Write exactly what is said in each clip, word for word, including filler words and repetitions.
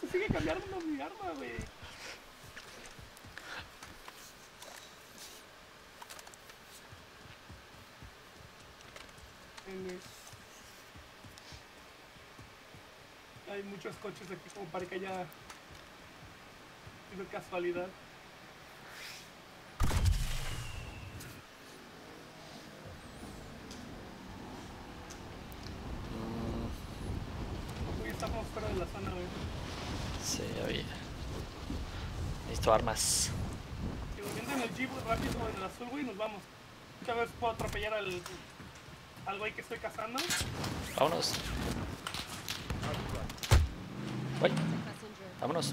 sigue cambiando mi arma, güey. Hay muchos coches aquí como para que haya sido casualidad. Hoy estamos fuera de la zona, güey. Sí, oye. Necesito armas. Si volviendo en el jeep rápido en el azul, güey, nos vamos. Esta vez puedo atropellar al, al güey que estoy cazando. Vámonos. Uy. Vámonos.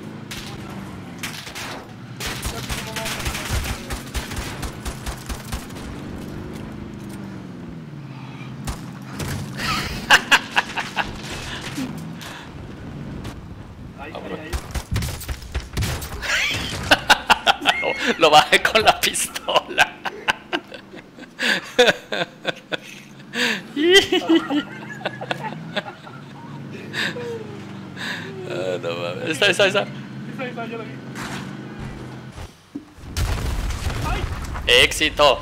Ay, Vámonos. ay, ay. lo, lo bajé con la pistola. Ah, no mames. Esa, esa, esa. Esa, esa, yo la vi. Éxito.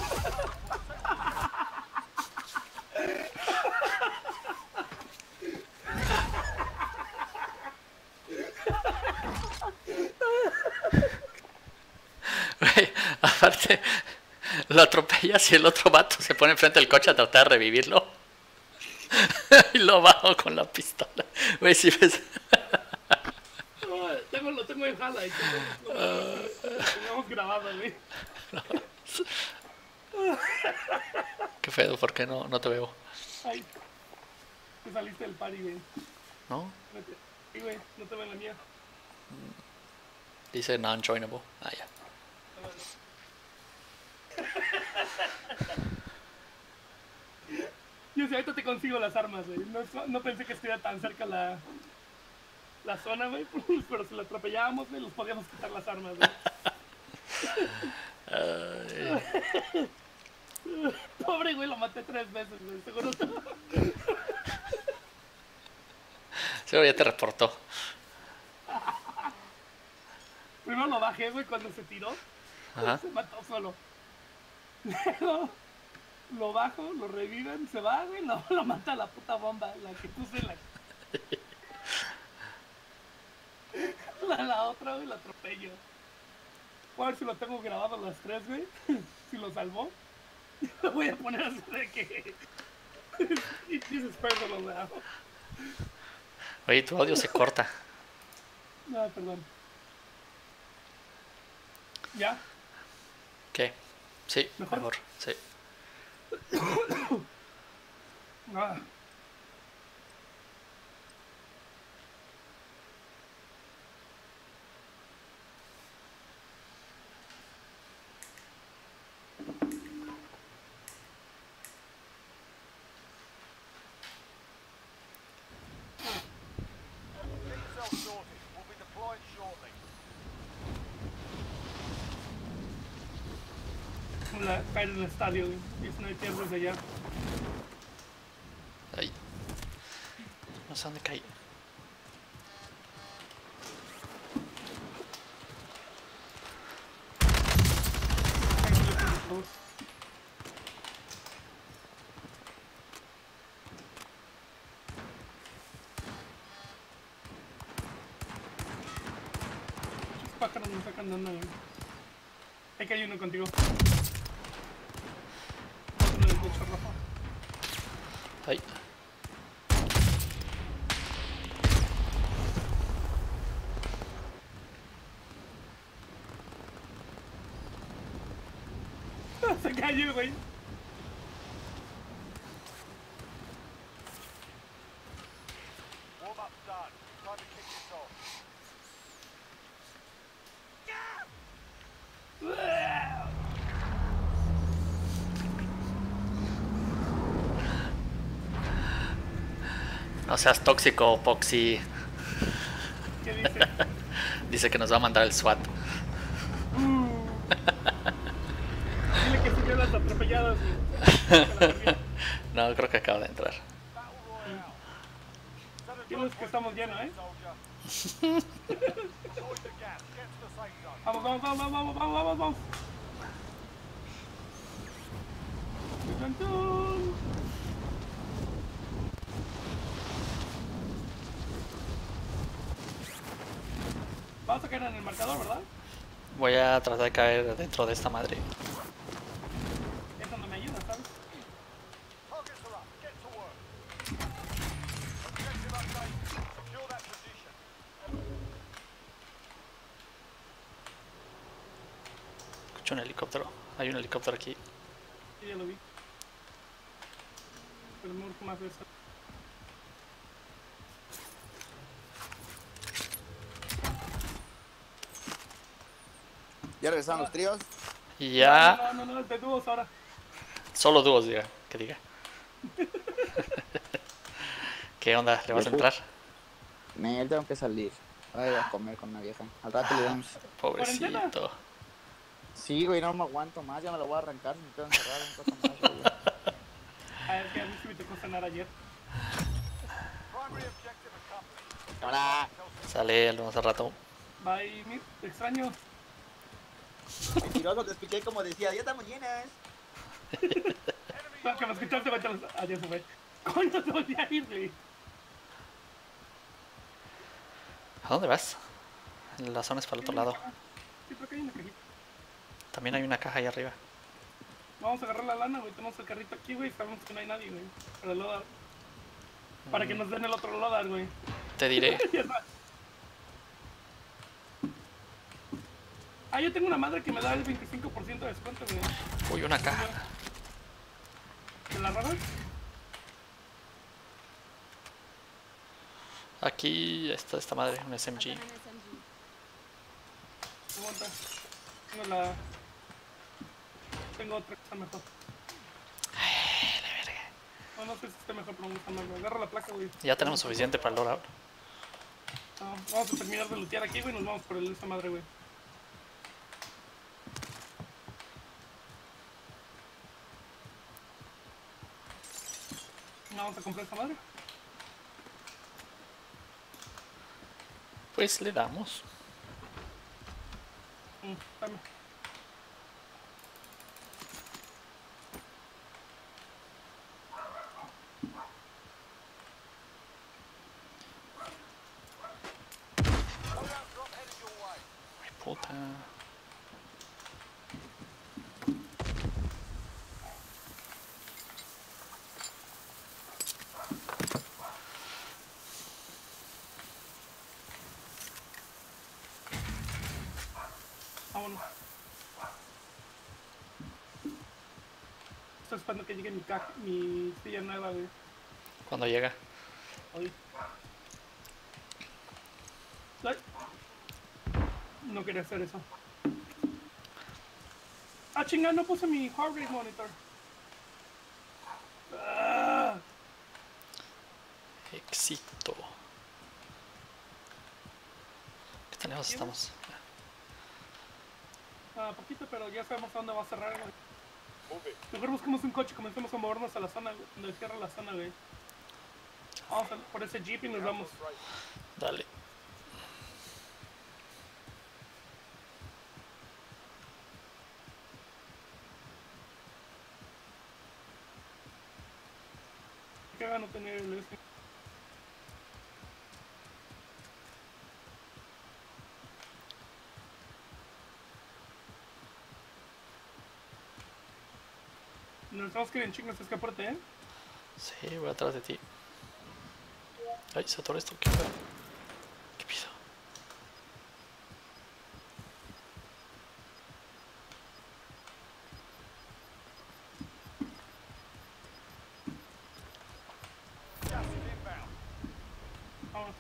Güey, aparte, lo atropellas y el otro vato se pone enfrente del coche a tratar de revivirlo. Y lo bajo con la pistola. Güey, si ves. No, tengo, lo tengo en jala y tengo, lo, lo teníamos grabado, güey. Qué feo, ¿por qué no, no te veo? Ay, te saliste del party, güey. ¿No? Sí, güey, no te veo en la mía. Dice non-joinable. Ah, ya. Yo sé, ahorita te consigo las armas, güey. No, no pensé que estuviera tan cerca la, la zona, güey. Pero si lo atropellábamos, güey, los podíamos quitar las armas, güey. Ay. Pobre, güey, lo maté tres veces, güey. Seguro. Seguro ya te reportó. Primero lo bajé, güey, cuando se tiró. Ajá. Se mató solo. Luego lo bajo, lo reviven, se va, güey, lo, lo mata la puta bomba, la que puse en la... la, la otra, güey, la atropello. Voy a ver si lo tengo grabado las tres, güey. Si lo salvó. Lo voy a poner así de que... This is personal now. Oye, tu audio se corta. No, perdón. ¿Ya? ¿Qué? Sí, ¿Mejor? mejor, sí. Ah. La, caer en el estadio, güey. Y es no hay tiempos de allá. Ay. No sé dónde caí. Muchos pájaros me sacan de onda, güey. Hay que hay uno contigo. Otro del techo rojo. Ay. Se cayó, güey. No seas tóxico, Poxy. ¿Qué dice? Dice que nos va a mandar el SWAT. Uh. Dile que subió las atropelladas, güey. No, creo que acaba de entrar. Diles que estamos llenos, ¿eh? Vamos, vamos, vamos, vamos, vamos, vamos, vamos, vamos. Vamos a caer en el marcador, ¿verdad? Voy a tratar de caer dentro de esta madre. Es donde me ayuda, ¿sabes? Escucho un helicóptero. Hay un helicóptero aquí. Sí, ya lo vi. Pero me urge más de eso. ¿Ya regresaron los tríos? Y ya... No, no, no, no, de dúos ahora. Solo dúos, diga. Que diga. ¿Qué onda? ¿Le vas a entrar? Me tengo que salir. Ahora voy a comer con una vieja. Al rato le damos. Pobrecito. Sí, güey, no me aguanto más. Ya me lo voy a arrancar. Me quedo encerrado un poco más, güey. Ah, es que a mí sí me tocó cenar ayer. Hola. Sale, lo hace rato. Bye, Mir, te extraño. Mentiroso, te escuché como decía, ya estamos llenas. No, que me escuchaste, vete a los... Adiós, güey. Coño, te volví a ir, güey. ¿A dónde vas? La zona es para el otro lado. Sí, creo que hay una cajita. También hay una caja ahí arriba. Vamos a agarrar la lana, güey. Tenemos el carrito aquí, güey. Sabemos que no hay nadie, güey. Para el lodar. Para que nos den el otro lodar, güey. Te diré. Ah, yo tengo una madre que me da el veinticinco por ciento de descuento, güey. Uy, una caja. ¿Te la robas? Aquí está esta madre, un S M G. Aguanta. Tengo la... Tengo otra que está mejor. Ay, la verga. No, no sé si esté mejor, pero me gusta más, güey. Agarra la placa, güey. Ya tenemos suficiente para el lore ahora. No, vamos a terminar de lootear aquí, güey, y nos vamos por el esa madre, güey. No, vamos a comprar esa madre. Pues le damos. Mm, dame. Ay, puta. Vámonos. Estoy esperando que llegue mi caja, mi silla nueva, güey. ¿Cuándo llega? Hoy. Ay. No quería hacer eso. Ah, chingada, no puse mi heart rate monitor. Ah. Éxito. ¿Qué tenemos? Estamos. Ah, poquito, pero ya sabemos a dónde va a cerrar, güey. Mejor busquemos un coche y comencemos a movernos a la zona, güey, donde cierra la zona, güey. Vamos a, por ese jeep y nos vamos. Dale. Que haga no tener el este. Nos tenemos que ir en chingas a escaparte, ¿eh? Sí, voy atrás de ti. Ay, se atoró esto. ¿Qué pedo? ¿Qué piso? Vamos.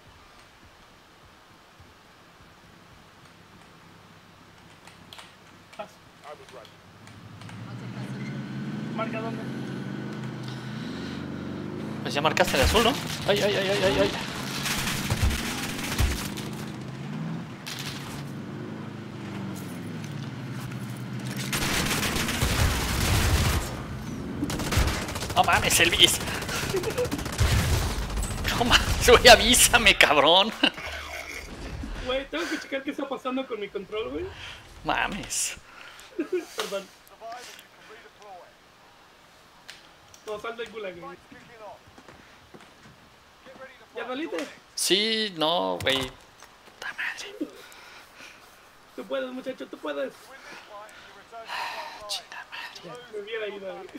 Vas. Marca dónde. Pues ya marcaste el azul, ¿no? Ay, ay, ay, ay, ay, ay. No mames, Elvis. No mames, güey, avísame, cabrón. Güey, tengo que checar qué está pasando con mi control, güey. Mames. Perdón. No, sal del gulag, güey. ¿Ya saliste? Sí, no, güey. Puta madre. Tú puedes, muchacho, tú puedes. Chinga madre. Me hubiera ido, güey.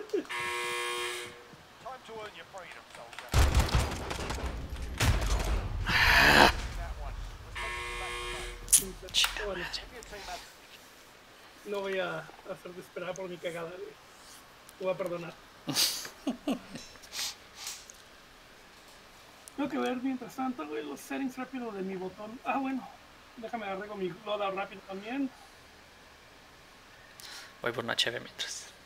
Bueno, no voy a hacer de esperar por mi cagada, güey. Te voy a perdonar. Tengo que ver mientras tanto, güey, los settings rápido de mi botón. Ah, bueno. Déjame arreglo mi loadout rápido también. Voy por una cheve mientras.